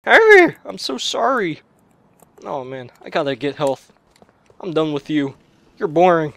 Hey, I'm so sorry. Oh man, I gotta get health. I'm done with you. You're boring.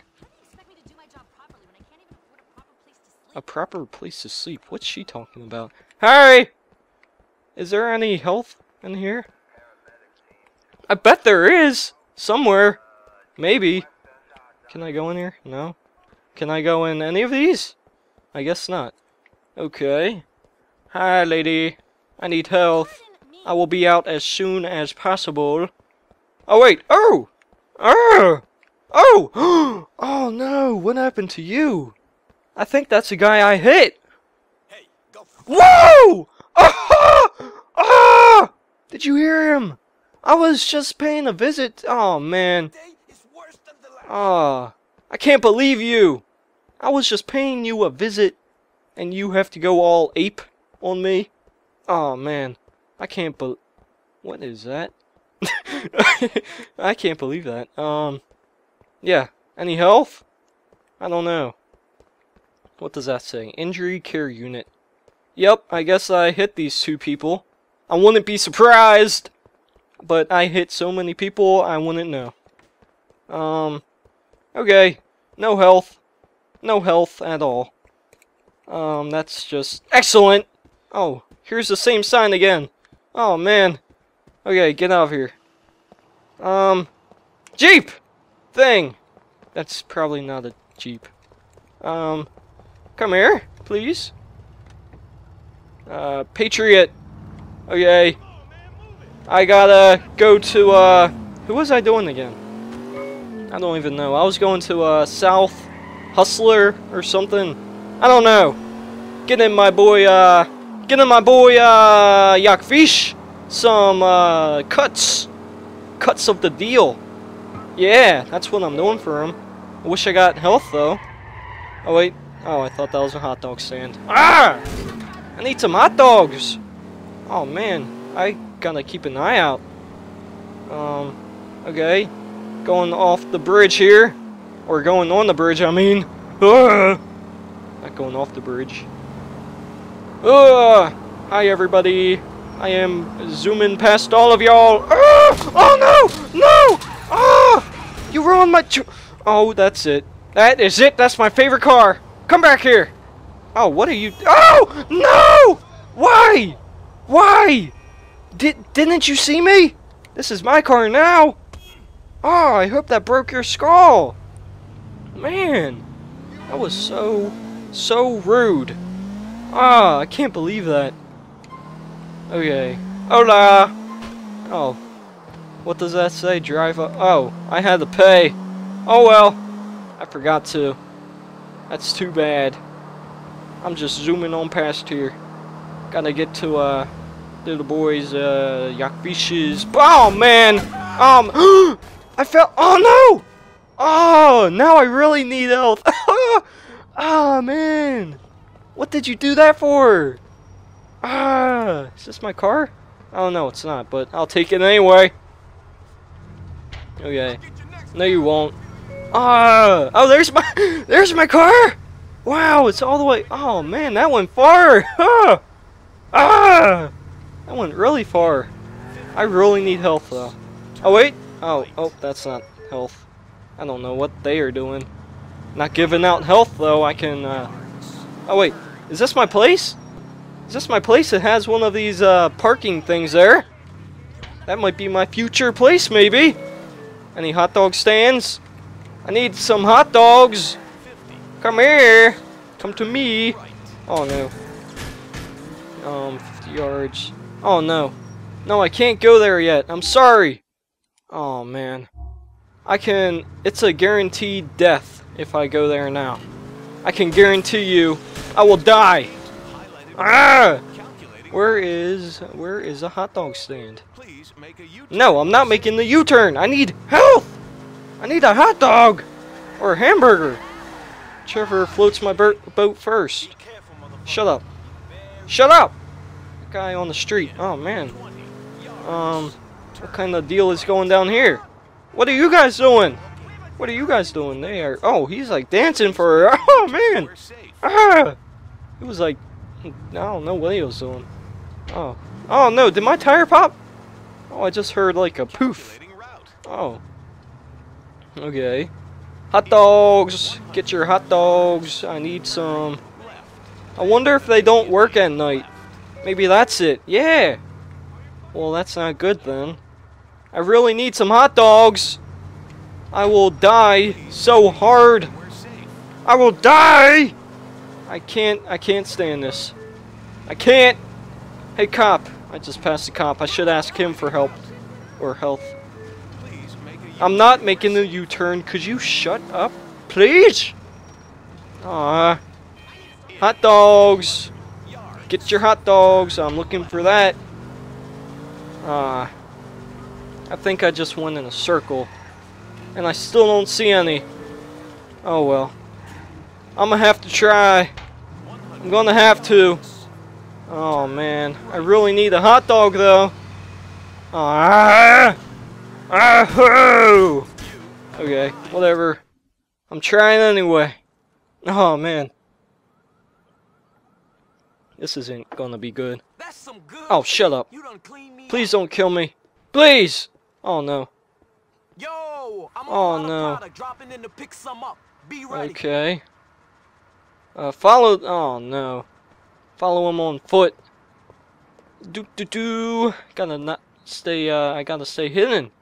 A proper place to sleep? What's she talking about? Hey! Is there any health in here? I bet there is! Somewhere. Maybe. Can I go in here? No. Can I go in any of these? I guess not. Okay. Hi, lady. I need health. I will be out as soon as possible. Oh, wait. Oh! Oh! Oh! Oh, no. What happened to you? I think that's the guy I hit. Hey, go. Whoa! Ah! Ah! Did you hear him? I was just paying a visit. Oh, man. Ah, I can't believe you. I was just paying you a visit, and you have to go all ape on me. Oh, man. I can't what is that? I can't believe that. Yeah. Any health? I don't know. What does that say? Injury care unit. Yep, I guess I hit these two people. I wouldn't be surprised, but I hit so many people, I wouldn't know. Okay. No health. No health at all. That's just excellent. Oh, here's the same sign again. Oh, man. Okay, get out of here. Jeep! Thing! That's probably not a Jeep. Come here, please. Patriot. Okay. I gotta go to, who was I doing again? I don't even know. I was going to, South Hustler or something. I don't know. Getting my boy Yakvish some, cuts of the deal. Yeah, that's what I'm doing for him. I wish I got health, though. Oh, wait. Oh, I thought that was a hot dog stand. Ah! I need some hot dogs! Oh, man. I gotta keep an eye out. Okay. Going off the bridge here. Or going on the bridge, I mean. Not going off the bridge. Hi, everybody. I am zooming past all of y'all. Oh, no! No! Ah! You ruined my... Oh, that's it. That is it. That's my favorite car. Come back here. Oh, what are you... Oh! No! Why? Why? Didn't you see me? This is my car now. Oh, I hope that broke your skull. Man. That was so rude. Ah, I can't believe that. Okay. Hola! Oh. What does that say? Drive up. Oh, I had to pay. Oh well. I forgot to. That's too bad. I'm just zooming on past here. Gotta get to, little boy's, Yakvish's. Oh, man! I fell. Oh, no! Oh, now I really need health. Oh, man. What did you do that for? Is this my car? Oh, no, it's not, but I'll take it anyway. Okay. No, you won't. Oh, there's my car! Wow, it's all the way. Oh, man, that went far. That went really far. I really need health, though. Oh, wait. Oh, that's not health. I don't know what they are doing. Not giving out health, though. I can, Oh, wait. Is this my place? Is this my place? It has one of these, parking things there. That might be my future place, maybe. Any hot dog stands? I need some hot dogs. Come here. Come to me. Oh, no. 50 yards. Oh, no. No, I can't go there yet. I'm sorry. Oh, man. It's a guaranteed death if I go there now. I can guarantee you I will die. Ah! Where is a hot dog stand? No, I'm not making the U-turn. I need health. I need a hot dog or a hamburger. Whichever floats my boat first. Shut up. Shut up. That guy on the street. Oh man. What kind of deal is going down here? What are you guys doing? What are you guys doing? Oh, he's like dancing for her. Oh man. Ah! It was like, I don't know what he was doing. Oh, Oh no, did my tire pop? Oh, I just heard like a poof. Oh. Okay. Hot dogs! Get your hot dogs. I need some. I wonder if they don't work at night. Maybe that's it. Yeah! Well, that's not good then. I really need some hot dogs! I will die so hard! I will die! I can't stand this. I can't! Hey cop! I just passed the cop. I should ask him for help. Or health. I'm not making a U-turn. Could you shut up? Please? Hot dogs! Get your hot dogs! I'm looking for that. I think I just went in a circle. And I still don't see any. Oh well. I'm gonna have to try. I'm gonna have to. Oh man. I really need a hot dog though. Okay, whatever. I'm trying anyway. Oh man. This isn't gonna be good. Oh, shut up. Please don't kill me. Please! Oh no. Oh no. Okay. Follow. Oh no. Follow him on foot. Gotta not stay. I gotta stay hidden.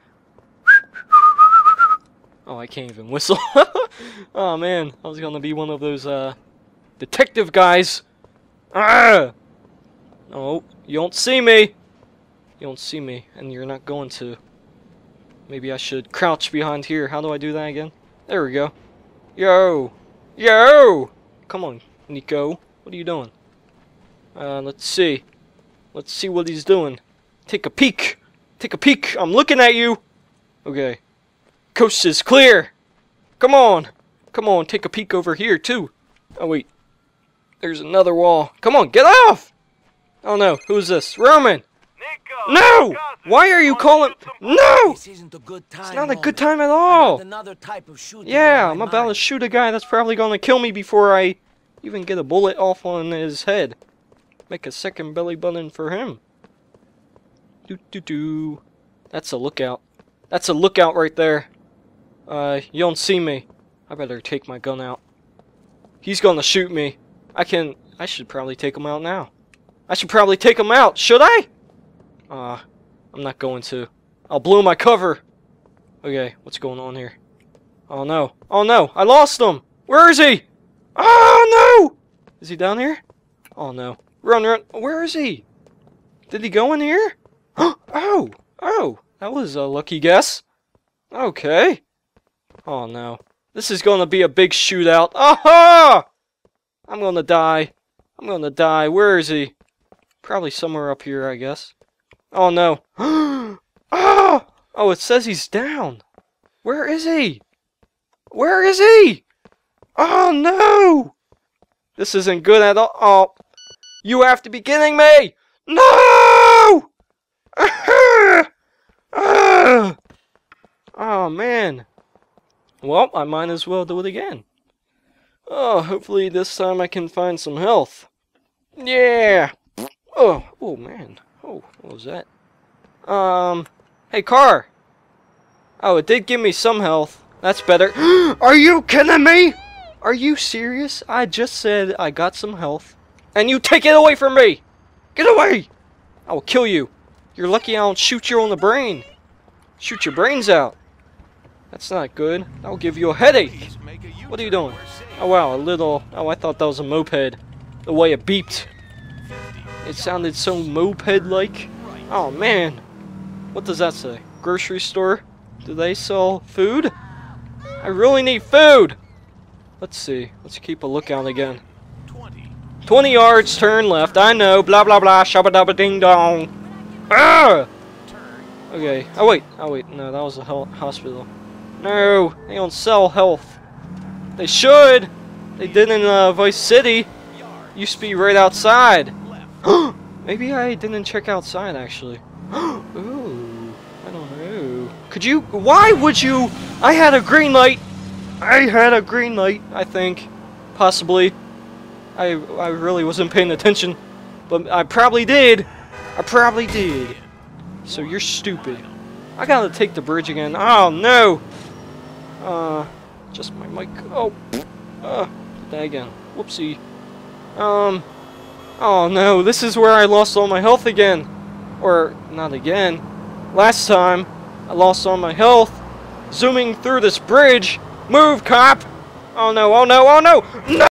Oh, I can't even whistle. Oh man, I was gonna be one of those detective guys. Ah! Oh, you don't see me. You don't see me, and you're not going to. Maybe I should crouch behind here. How do I do that again? There we go. Yo! Yo! Come on, Niko. What are you doing? Let's see. Let's see what he's doing. Take a peek. Take a peek. I'm looking at you. Okay. Coast is clear. Come on. Come on, take a peek over here, too. Oh, wait. There's another wall. Come on, get off! Oh, no. Who's this? Roman! Niko, no! Why are you calling? No! This isn't a good time. It's not a good time at all. Yeah, I'm about to shoot a guy that's probably gonna kill me before I even get a bullet off on his head. Make a second belly button for him. That's a lookout. That's a lookout right there. You don't see me. I better take my gun out. He's gonna shoot me. I should probably take him out now. I should probably take him out. Should I? I'm not going to. I'll blow my cover. Okay, what's going on here? Oh no. Oh no, I lost him. Where is he? Oh no! Is he down here? Oh no. Run, run. Where is he? Did he go in here? Oh! Oh! That was a lucky guess. Okay. Oh no. This is gonna be a big shootout. Aha! I'm gonna die. I'm gonna die. Where is he? Probably somewhere up here, I guess. Oh no. Oh! Oh, it says he's down. Where is he? Where is he? Oh no! This isn't good at all. Oh. You have to be kidding me! No! Oh man. Well, I might as well do it again. Oh, hopefully this time I can find some health. Yeah! Oh, oh man. Oh, what was that? Hey car! Oh, it did give me some health. That's better. Are you kidding me? Are you serious? I just said I got some health. And you take it away from me! Get away! I will kill you. You're lucky I don't shoot you on the brain. Shoot your brains out. That's not good. That will give you a headache. What are you doing? Oh wow, a little... Oh, I thought that was a moped. The way it beeped. It sounded so moped-like. Oh man. What does that say? Grocery store? Do they sell food? I really need food! Let's see. Let's keep a lookout again. 20 yards, turn left. I know. Blah, blah, blah. Shabba dabba ding dong. Ah! Okay. Oh, wait. Oh, wait. No, that was a hospital. No. They don't sell health. They should. They did in Vice City. Used to be right outside. Maybe I didn't check outside, actually. Ooh. I don't know. Could you? Why would you? I had a green light. I had a green light, I think. Possibly. I really wasn't paying attention. But I probably did. I probably did. So you're stupid. I gotta take the bridge again. Oh no! Just my mic. Oh, that again. Whoopsie. Oh no, this is where I lost all my health again. Or, not again. Last time, I lost all my health. Zooming through this bridge. Move, cop! Oh no, oh no, oh no! No!